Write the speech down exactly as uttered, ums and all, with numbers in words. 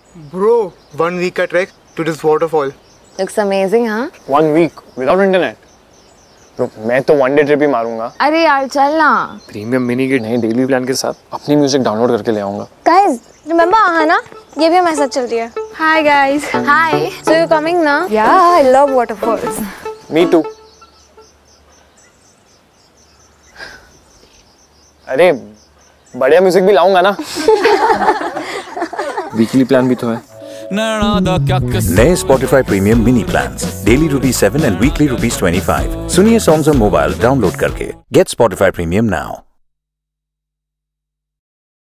Bro, one week का trek to this waterfall. Looks amazing, हाँ? One week without internet. तो मैं तो वन डे ट्रिप ही मारूंगा। अरे यार चल ना। प्रीमियम मिनी के नए डेली प्लान के साथ अपनी म्यूजिक डाउनलोड करके ले आऊंगा। Guys, remember Aahana? ये भी हमारे साथ चल रही है। Hi guys. Hi. So you're coming now? Yeah, I love waterfalls. Me too. अरे बढ़िया म्यूजिक भी लाऊंगा ना। वीकली प्लान भी तो है। नए Spotify premium mini plans, daily rupees seven and weekly rupees twenty five. सुनिए सॉन्ग्स ऑन मोबाइल डाउनलोड करके। Get Spotify premium now.